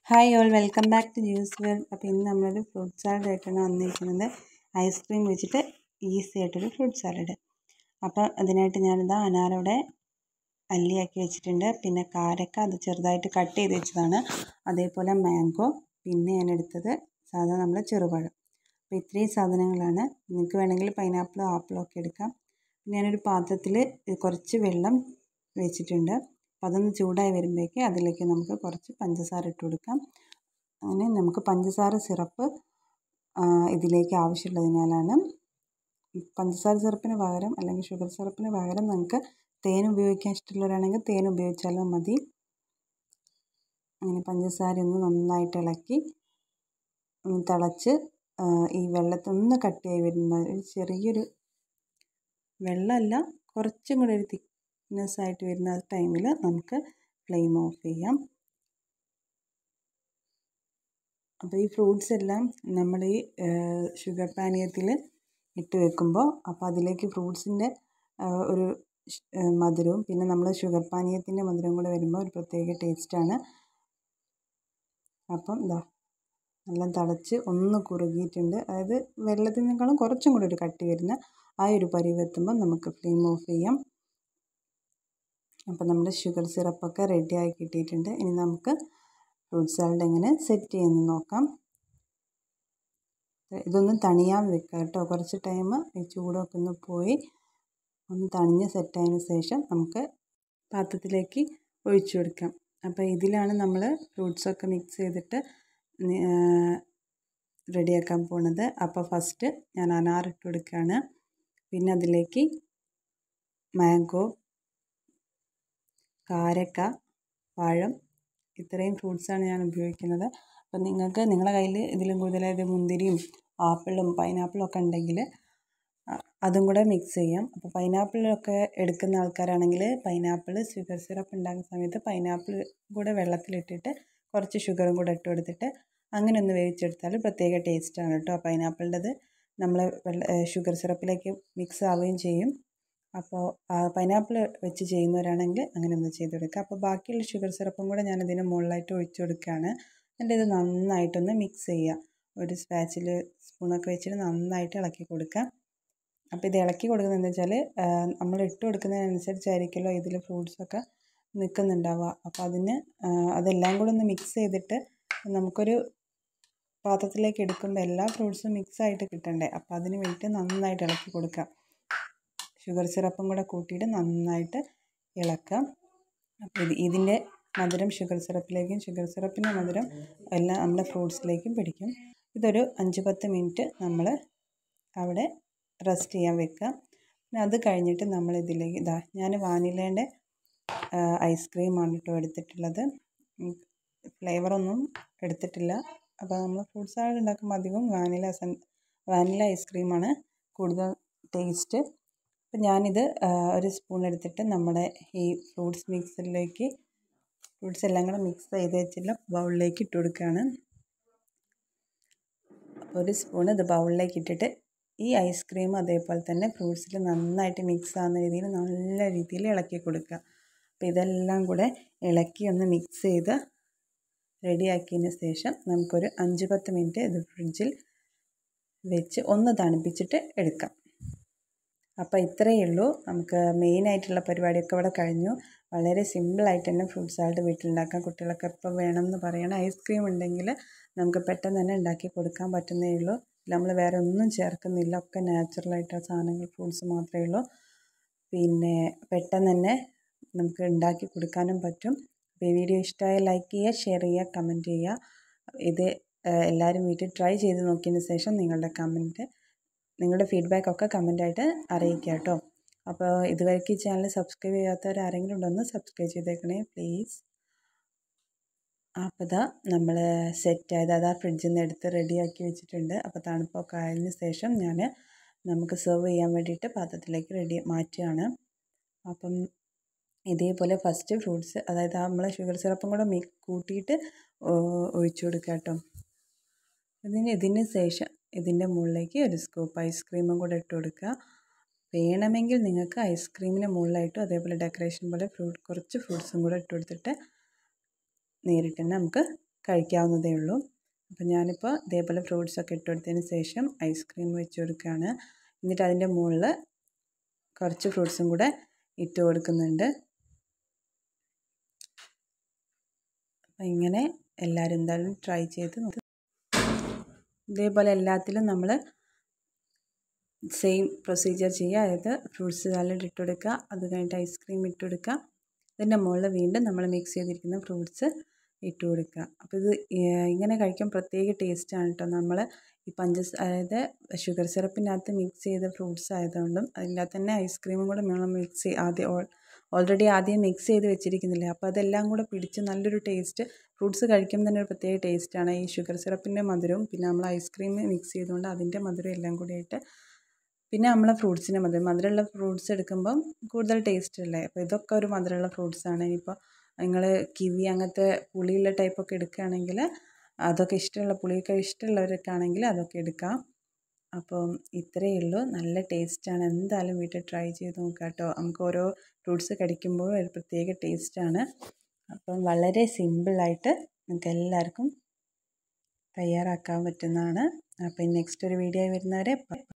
Hi all welcome back to juice world. അപ്പോൾ ഇന്ന് നമ്മളൊരു ഫ്രൂട്ട് സാലഡ് ആയിട്ടാണ് വന്നിരിക്കുന്നത്. ഐസ്ക്രീം വെച്ചിട്ട് ഈസി ആയിട്ടൊരു ഫ്രൂട്ട് സാലഡ്. അപ്പോൾ അതിനായിട്ട് ഞാനിതാ അനാറോടെ അല്ലിയാക്കി വെച്ചിട്ടുണ്ട്. പിന്നെ കാരക്ക അത് ചെറുതായിട്ട് കട്ട് ചെയ്ത് വെച്ചതാണ്. അതേപോലെ മാംഗോ, പിന്നെ ഞാൻ എടുത്തത് സാധാരണ നമ്മുടെ ചെറുപഴം. അപ്പോൾ ഇത്രയും സാധനങ്ങളാണ്. നിങ്ങൾക്ക് വേണമെങ്കിൽ പൈനാപ്പിളോ ആപ്പിളോ ഒക്കെ എടുക്കാം. ഞാനൊരു പാത്രത്തിൽ കുറച്ച് വെള്ളം വെച്ചിട്ടുണ്ട്. അപ്പോൾ അതൊന്ന് ചൂടായി വരുമ്പോഴേക്ക് അതിലേക്ക് നമുക്ക് കുറച്ച് പഞ്ചസാര ഇട്ട് കൊടുക്കാം. അങ്ങനെ നമുക്ക് പഞ്ചസാര സിറപ്പ് ഇതിലേക്ക് ആവശ്യമുള്ളതിനാലാണ്. പഞ്ചസാര സിറപ്പിന് പകരം അല്ലെങ്കിൽ ഷുഗർ സിറപ്പിന് പകരം നമുക്ക് തേൻ ഉപയോഗിക്കാൻ ഇഷ്ടമുള്ളവരാണെങ്കിൽ തേൻ ഉപയോഗിച്ചാലും മതി. അങ്ങനെ പഞ്ചസാര ഒന്ന് നന്നായിട്ട് ഇളക്കി ഒന്ന് തിളച്ച് ഈ വെള്ളത്തിൽ ഒന്ന് കട്ടിയായി വരുന്ന ഒരു ചെറിയൊരു വെള്ളമല്ല, കുറച്ചും കൂടെ ഒരു തിക്നെസ് ആയിട്ട് വരുന്ന ടൈമിൽ നമുക്ക് ഫ്ലെയിം ഓഫ് ചെയ്യാം. അപ്പോൾ ഈ ഫ്രൂട്ട്സ് എല്ലാം നമ്മൾ ഈ ഷുഗർ പാനീയത്തിൽ ഇട്ട് വെക്കുമ്പോൾ അപ്പോൾ അതിലേക്ക് ഫ്രൂട്ട്സിൻ്റെ ഒരു മധുരവും പിന്നെ നമ്മൾ ഷുഗർ പാനീയത്തിൻ്റെ മധുരവും കൂടെ വരുമ്പോൾ ഒരു പ്രത്യേക ടേസ്റ്റാണ്. അപ്പം ഇതാ നല്ല തിളച്ച് ഒന്ന് കുറുകിയിട്ടുണ്ട്. അതായത് വെള്ളത്തിനേക്കാളും കുറച്ചും കൂടെ ഒരു കട്ടി വരുന്ന ആ ഒരു പരുവെത്തുമ്പോൾ നമുക്ക് ഫ്ലെയിം ഓഫ് ചെയ്യാം. അപ്പോൾ നമ്മുടെ ഷുഗർ സിറപ്പൊക്കെ റെഡിയായി കിട്ടിയിട്ടുണ്ട്. ഇനി നമുക്ക് ഫ്രൂട്ട് സാലഡ് എങ്ങനെ സെറ്റ് ചെയ്യുമെന്ന് നോക്കാം. ഇതൊന്ന് തണിയാൻ വെക്കുക കേട്ടോ. കുറച്ച് ടൈം ഈ ചൂടൊക്കെ ഒന്ന് പോയി ഒന്ന് തണിഞ്ഞ് സെറ്റായതിന് ശേഷം നമുക്ക് പാത്രത്തിലേക്ക് ഒഴിച്ചു കൊടുക്കാം. അപ്പോൾ ഇതിലാണ് നമ്മൾ ഫ്രൂട്ട്സൊക്കെ മിക്സ് ചെയ്തിട്ട് റെഡിയാക്കാൻ പോണത്. അപ്പോൾ ഫസ്റ്റ് ഞാൻ അനാർ ഇട്ട് കൊടുക്കുകയാണ്. പിന്നെ അതിലേക്ക് മാംഗോ, കാരക്ക, പഴം, ഇത്രയും ഫ്രൂട്ട്സാണ് ഞാൻ ഉപയോഗിക്കുന്നത്. അപ്പം നിങ്ങൾക്ക് നിങ്ങളുടെ കയ്യിൽ ഇതിലും കൂടുതലായിട്ട് മുന്തിരിയും ആപ്പിളും പൈനാപ്പിളും ഒക്കെ ഉണ്ടെങ്കിൽ അതും കൂടെ മിക്സ് ചെയ്യാം. അപ്പോൾ പൈനാപ്പിളൊക്കെ എടുക്കുന്ന ആൾക്കാരാണെങ്കിൽ പൈനാപ്പിൾ ഷുഗർ സിറപ്പ് ഉണ്ടാക്കുന്ന സമയത്ത് പൈനാപ്പിൾ കൂടെ വെള്ളത്തിലിട്ടിട്ട് കുറച്ച് ഷുഗറും കൂടെ ഇട്ട് കൊടുത്തിട്ട് അങ്ങനെ ഒന്ന് വേവിച്ചെടുത്താൽ പ്രത്യേക ടേസ്റ്റാണ് കേട്ടോ. പൈനാപ്പിളിൻ്റെത് നമ്മൾ ഷുഗർ സിറപ്പിലേക്ക് മിക്സ് ആവുകയും ചെയ്യും. അപ്പോൾ പൈനാപ്പിൾ വെച്ച് ചെയ്യുന്നവരാണെങ്കിൽ അങ്ങനെ ഒന്ന് ചെയ്തെടുക്കുക. അപ്പോൾ ബാക്കിയുള്ള ഷുഗർ സിറപ്പും കൂടെ ഞാൻ ഇതിന് മുകളിലായിട്ട് ഒഴിച്ചു കൊടുക്കുകയാണ്. എന്നിട്ട് ഇത് നന്നായിട്ടൊന്ന് മിക്സ് ചെയ്യുക. ഒരു സ്പാച്ചിൽ സ്പൂണൊക്കെ വെച്ചിട്ട് നന്നായിട്ട് ഇളക്കി കൊടുക്കുക. അപ്പോൾ ഇത് ഇളക്കി കൊടുക്കുന്നത് എന്താ വെച്ചാൽ നമ്മൾ ഇട്ട് കൊടുക്കുന്നതിനനുസരിച്ചായിരിക്കുമല്ലോ ഇതിൽ ഫ്രൂട്ട്സൊക്കെ നിൽക്കുന്നുണ്ടാവുക. അപ്പോൾ അതെല്ലാം കൂടെ ഒന്ന് മിക്സ് ചെയ്തിട്ട് നമുക്കൊരു പാത്രത്തിലേക്ക് എടുക്കുമ്പോൾ എല്ലാ ഫ്രൂട്ട്സും മിക്സായിട്ട് കിട്ടണ്ടേ. അപ്പോൾ അതിന് വേണ്ടിയിട്ട് നന്നായിട്ട് ഇളക്കി കൊടുക്കുക. ഷുഗർ സിറപ്പും കൂടെ കൂട്ടിയിട്ട് നന്നായിട്ട് ഇളക്കാം. അപ്പോൾ ഇതിൻ്റെ മധുരം ഷുഗർ സിറപ്പിലേക്കും ഷുഗർ സിറപ്പിൻ്റെ മധുരം എല്ലാം നമ്മുടെ ഫ്രൂട്ട്സിലേക്കും പിടിക്കും. ഇതൊരു 5-10 മിനിറ്റ് നമ്മൾ അവിടെ റെസ്റ്റ് ചെയ്യാൻ വെക്കുക. പിന്നെ അത് കഴിഞ്ഞിട്ട് നമ്മൾ ഇതിലേക്ക് ഞാൻ വാനിലേൻ്റെ ഐസ്ക്രീമാണ് കേട്ടോ എടുത്തിട്ടുള്ളത്. ഫ്ലേവറൊന്നും എടുത്തിട്ടില്ല. അപ്പോൾ നമ്മൾ ഫ്രൂട്ട് സാലഡ് ഉണ്ടാക്കുമ്പോൾ അധികം വാനില ഐസ്ക്രീമാണ് കൂടുതൽ ടേസ്റ്റ്. അപ്പം ഞാനിത് ഒരു സ്പൂൺ എടുത്തിട്ട് നമ്മുടെ ഈ ഫ്രൂട്ട്സ് മിക്സിലേക്ക് ഫ്രൂട്ട്സ് എല്ലാം കൂടെ മിക്സ് ചെയ്ത് വെച്ചിട്ടുള്ള ബൗളിലേക്ക് ഇട്ട് കൊടുക്കുകയാണ്. ഒരു സ്പൂൺ ഇത് ബൗളിലേക്ക് ഇട്ടിട്ട് ഈ ഐസ്ക്രീം അതേപോലെ തന്നെ ഫ്രൂട്ട്സിൽ നന്നായിട്ട് മിക്സ് ആകുന്ന രീതിയിൽ നല്ല രീതിയിൽ ഇളക്കി കൊടുക്കുക. അപ്പോൾ ഇതെല്ലാം കൂടെ ഇളക്കി ഒന്ന് മിക്സ് ചെയ്ത് റെഡിയാക്കിയതിന് ശേഷം നമുക്കൊരു 5-10 മിനിറ്റ് ഇത് ഫ്രിഡ്ജിൽ വെച്ച് ഒന്ന് തണുപ്പിച്ചിട്ട് എടുക്കാം. അപ്പോൾ ഇത്രയേ ഉള്ളൂ. നമുക്ക് മെയിനായിട്ടുള്ള പരിപാടിയൊക്കെ ഇവിടെ കഴിഞ്ഞു. വളരെ സിമ്പിളായിട്ട് തന്നെ ഫ്രൂട്ട് സാലഡ് വീട്ടിലുണ്ടാക്കാം. കുട്ടികളൊക്കെ എപ്പോൾ വേണമെന്ന് പറയണം. ഐസ്ക്രീം ഉണ്ടെങ്കിൽ നമുക്ക് പെട്ടെന്ന് തന്നെ ഉണ്ടാക്കി കൊടുക്കാൻ പറ്റുന്നേ ഉള്ളൂ. നമ്മൾ വേറെ ഒന്നും ചേർക്കുന്നില്ല. ഒക്കെ നാച്ചുറലായിട്ടുള്ള സാധനങ്ങൾ ഫ്രൂട്ട്സ് മാത്രമേ ഉള്ളൂ. പിന്നെ പെട്ടെന്ന് തന്നെ നമുക്ക് ഉണ്ടാക്കി കൊടുക്കാനും പറ്റും. അപ്പോൾ ഈ വീഡിയോ ഇഷ്ടമായാൽ ലൈക്ക് ചെയ്യുക, ഷെയർ ചെയ്യുക, കമൻറ്റ് ചെയ്യുക. ഇത് എല്ലാവരും വീട്ടിൽ ട്രൈ ചെയ്ത് നോക്കിയതിന് ശേഷം നിങ്ങളുടെ ഫീഡ്ബാക്കൊക്കെ കമൻറ്റായിട്ട് അറിയിക്കുക കേട്ടോ. അപ്പോൾ ഇതുവരെയ്ക്ക് ഈ ചാനൽ സബ്സ്ക്രൈബ് ചെയ്യാത്തവരാരെങ്കിലും ഉണ്ടോയെന്ന് സബ്സ്ക്രൈബ് ചെയ്തേക്കണേ പ്ലീസ്. അപ്പോൾ നമ്മൾ സെറ്റായത് ഫ്രിഡ്ജിൽ നിന്ന് എടുത്ത് റെഡിയാക്കി വെച്ചിട്ടുണ്ട്. അപ്പോൾ തണുപ്പൊക്കെ ആയതിന് ശേഷം നമുക്ക് സെർവ് ചെയ്യാൻ വേണ്ടിയിട്ട് പാത്രത്തിലേക്ക് മാറ്റുകയാണ്. അപ്പം ഇതേപോലെ ഫസ്റ്റ് ഫ്രൂട്ട്സ് അതായത് നമ്മൾ ഷുഗർ സിറപ്പും കൂടെ കൂട്ടിയിട്ട് ഒഴിച്ചു കൊടുക്കുക കേട്ടോ. ഇതിന് ശേഷം ഇതിൻ്റെ മുകളിലേക്ക് ഒരു സ്കൂപ്പ് ഐസ്ക്രീമും കൂടെ ഇട്ട് കൊടുക്കുക. വേണമെങ്കിൽ നിങ്ങൾക്ക് ഐസ്ക്രീമിന് മുകളിലായിട്ടും അതേപോലെ ഡെക്കറേഷൻ പോലെ കുറച്ച് ഫ്രൂട്ട്സും കൂടെ ഇട്ട് കൊടുത്തിട്ട് നേരിട്ട് തന്നെ നമുക്ക് കഴിക്കാവുന്നതേ ഉള്ളൂ. അപ്പോൾ ഞാനിപ്പോൾ ഇതേപോലെ ഫ്രൂട്ട്സൊക്കെ ഇട്ട് കൊടുത്തതിന് ശേഷം ഐസ്ക്രീം വെച്ച് കൊടുക്കുകയാണ്. എന്നിട്ട് അതിൻ്റെ മുകളിൽ കുറച്ച് ഫ്രൂട്ട്സും കൂടെ ഇട്ട് കൊടുക്കുന്നുണ്ട്. അപ്പോൾ ഇങ്ങനെ എല്ലാവരും എന്തായാലും ട്രൈ ചെയ്ത് നോക്കും. ഇതേപോലെ എല്ലാത്തിലും നമ്മൾ സെയിം പ്രൊസീജിയർ ചെയ്യുക. അതായത് ഫ്രൂട്ട്സ് സാലഡ് ഇട്ട് കൊടുക്കുക, അത് കഴിഞ്ഞിട്ട് ഐസ്ക്രീം ഇട്ട് കൊടുക്കുക, അതിൻ്റെ മുകളിൽ വീണ്ടും നമ്മൾ മിക്സ് ചെയ്തിരിക്കുന്ന ഫ്രൂട്ട്സ് ഇട്ട് കൊടുക്കുക. അപ്പോൾ ഇത് ഇങ്ങനെ കഴിക്കാൻ പ്രത്യേക ടേസ്റ്റാണ് കേട്ടോ. നമ്മൾ ഈ അതായത് ഷുഗർ സിറപ്പിനകത്ത് മിക്സ് ചെയ്ത ഫ്രൂട്ട്സ് ആയതുകൊണ്ടും അതിൻ്റെ അകത്ത് തന്നെ ഐസ്ക്രീമും കൂടെ നമ്മൾ ഓൾറെഡി ആദ്യം മിക്സ് ചെയ്ത് വെച്ചിരിക്കുന്നില്ലേ, അപ്പോൾ അതെല്ലാം കൂടെ പിടിച്ച് നല്ലൊരു ടേസ്റ്റ്. ഫ്രൂട്ട്സ് കഴിക്കുമ്പോൾ തന്നെ ഒരു പ്രത്യേക ടേസ്റ്റാണ്. ഈ ഷുഗർ സിറപ്പിൻ്റെ മധുരവും പിന്നെ നമ്മൾ ഐസ്ക്രീം മിക്സ് ചെയ്തുകൊണ്ട് അതിൻ്റെ മധുരം എല്ലാം കൂടിയായിട്ട്, പിന്നെ നമ്മൾ ഫ്രൂട്ട്സിൻ്റെ മധുരമുള്ള ഫ്രൂട്ട്സ് എടുക്കുമ്പം കൂടുതൽ ടേസ്റ്റ് അല്ലേ. അപ്പോൾ ഇതൊക്കെ ഒരു മധുരമുള്ള ഫ്രൂട്ട്സാണ്. ഇനിയിപ്പോൾ നിങ്ങൾ കിവി അങ്ങനത്തെ പുളിയുള്ള ടൈപ്പൊക്കെ എടുക്കുകയാണെങ്കിൽ അതൊക്കെ പുളിയൊക്കെ ഇഷ്ടമുള്ളവർക്കാണെങ്കിൽ അതൊക്കെ എടുക്കാം. അപ്പം ഇത്രയേ ഉള്ളൂ. നല്ല ടേസ്റ്റാണ്. എന്തായാലും വീട്ടിൽ ട്രൈ ചെയ്ത് നോക്കാം കേട്ടോ. നമുക്ക് ഓരോ ഫ്രൂട്ട്സ് കടിക്കുമ്പോഴും ഒരു പ്രത്യേക ടേസ്റ്റാണ്. അപ്പം വളരെ സിമ്പിളായിട്ട് നമുക്ക് എല്ലാവർക്കും തയ്യാറാക്കാൻ പറ്റുന്നതാണ്. അപ്പം നെക്സ്റ്റ് ഒരു വീഡിയോ വരുന്നവരെ